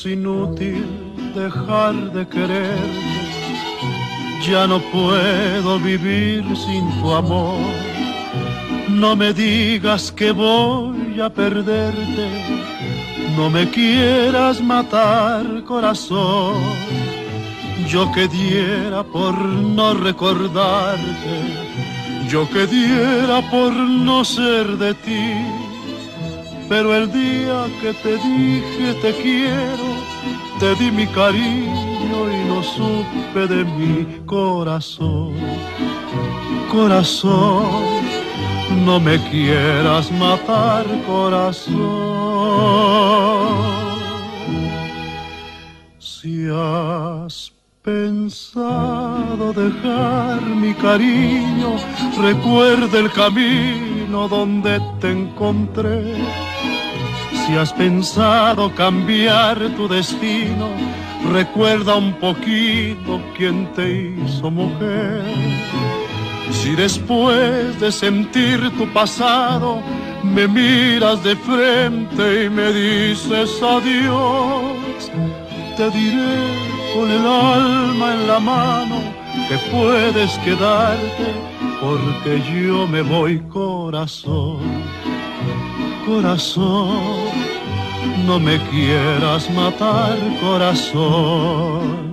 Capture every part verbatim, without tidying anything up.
es inútil dejar de quererte. Ya no puedo vivir sin tu amor. No me digas que voy a perderte. No me quieras matar, corazón. Yo que diera por no recordarte. Yo que diera por no ser de ti. Pero el día que te dije te quiero, te di mi cariño y no supe de mi corazón. Corazón, no me quieras matar, corazón. Si has pensado dejar mi cariño, recuerda el camino donde te encontré. Si has pensado cambiar tu destino, recuerda un poquito quién te hizo mujer. Si después de sentir tu pasado me miras de frente y me dices adiós, te diré con el alma en la mano que puedes quedarte, porque yo me voy, corazón. Corazón, no me quieras matar, corazón.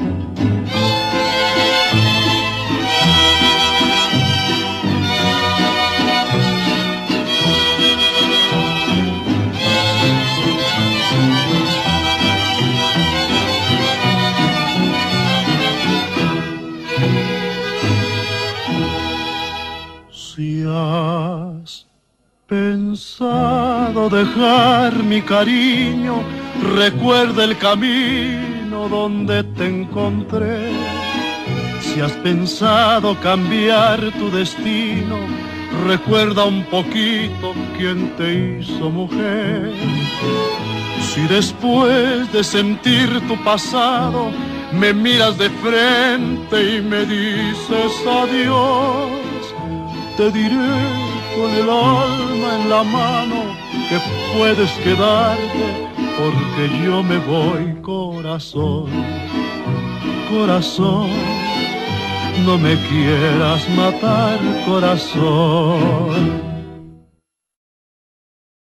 Si has pensado dejar mi cariño, recuerda el camino donde te encontré. Si has pensado cambiar tu destino, recuerda un poquito quién te hizo mujer. Si después de sentir tu pasado me miras de frente y me dices adiós, te diré con el alma en la mano que puedes quedarte, porque yo me voy, corazón. Corazón, no me quieras matar, corazón.